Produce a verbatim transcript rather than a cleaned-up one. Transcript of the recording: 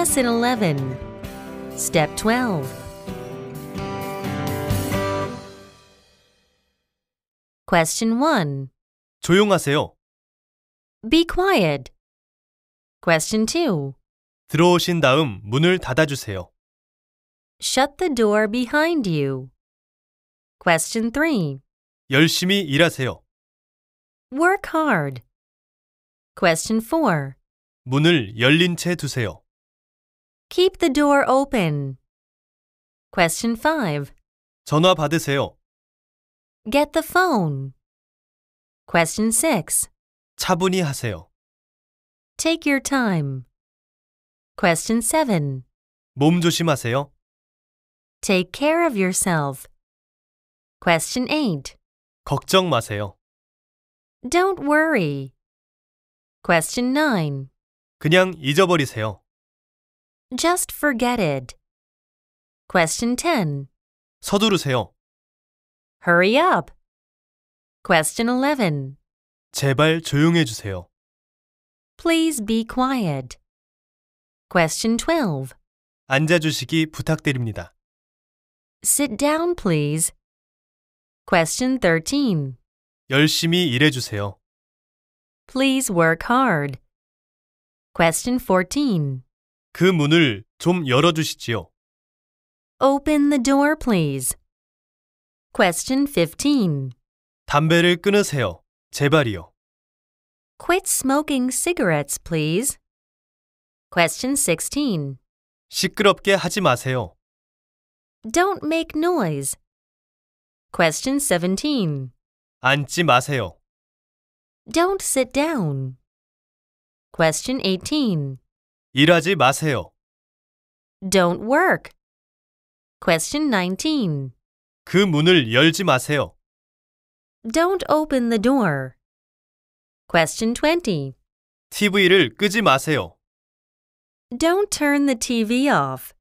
Lesson eleven. Step twelve. Question one. 조용하세요. Be quiet. Question two. 들어오신 다음 문을 닫아주세요. Shut the door behind you. Question three. 열심히 일하세요. Work hard. Question four. 문을 열린 채 두세요. Keep the door open. Question five. 전화 받으세요. Get the phone. Question six. 차분히 하세요. Take your time. Question seven. 몸 조심하세요. Take care of yourself. Question eight. 걱정 마세요. Don't worry. Question nine. 그냥 잊어버리세요. Just forget it. Question ten. 서두르세요. Hurry up. Question eleven. 제발 조용해 주세요. Please be quiet. Question twelve. 앉아주시기 부탁드립니다. Sit down, please. Question thirteen. 열심히 일해주세요. Please work hard. Question fourteen. 그 문을 좀 열어주시지요. Open the door, please. Question fifteen. 담배를 끊으세요. 제발이요. Quit smoking cigarettes, please. Question sixteen. 시끄럽게 하지 마세요. Don't make noise. Question seventeen. 앉지 마세요. Don't sit down. Question eighteen. 일하지 마세요. Don't work. Question nineteen. 그 문을 열지 마세요. Don't open the door. Question twenty. 티비를 끄지 마세요. Don't turn the T V off.